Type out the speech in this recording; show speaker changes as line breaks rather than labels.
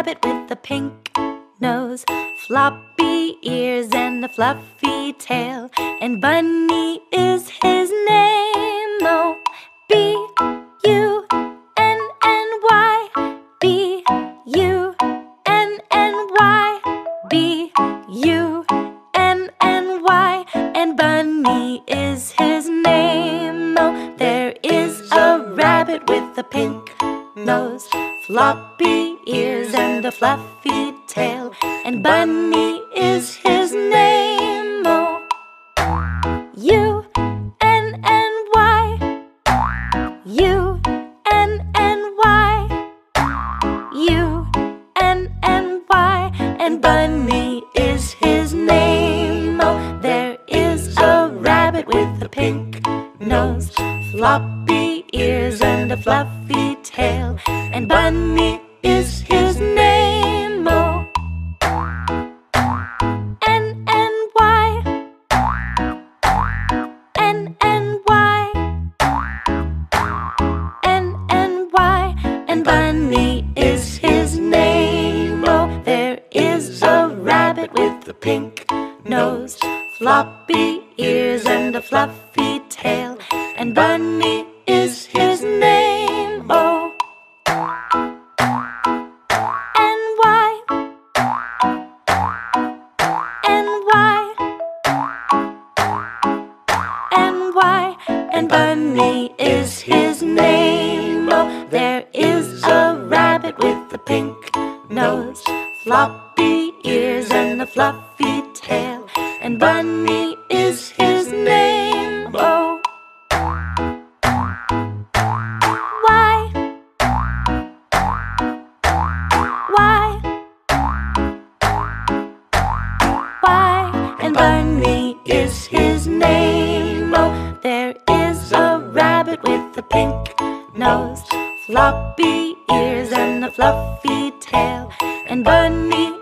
rabbit with a pink nose, floppy ears and a fluffy tail, and Bunny is his name. Oh, B-U-N-N-Y, B-U-N-N-Y, B-U-N-N-Y, and Bunny is his name. Oh, there is a rabbit with a pink nose, floppy ears and a fluffy tail, and Bunny is his name. Oh, U-N-N-Y, U-N-N-Y, U-N-N-Y, and Bunny is his name. Oh, there is a rabbit with a pink nose, floppy ears and a fluffy tail, and Bunny is his name. Oh, N-N-Y, N-N-Y, N-N-Y, and Bunny is his name. Oh, there is a rabbit with a pink nose, floppy ears and a fluffy tail, and Bunny is his name. Oh, N-Y, N-Y, N-Y, and Bunny is his name. Oh, there is a rabbit with a pink nose, floppy ears and a fluffy tail, and Bunny is his name. Oh, Y, Y, Y, and Bunny is his name. Oh, there is a rabbit with a pink nose, floppy ears and a fluffy tail, and Bunny